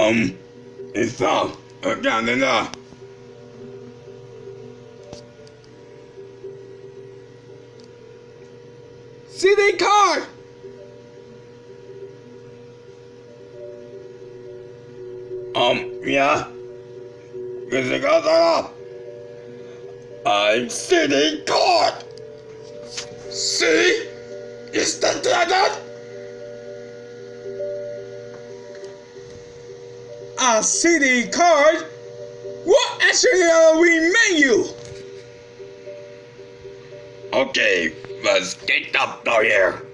있어. 여기 안 된다. CD card! 야. 그새 가다가 I'm CD card. See? Is that that? A CD card? What actually are we menu? Okay, let's get up here.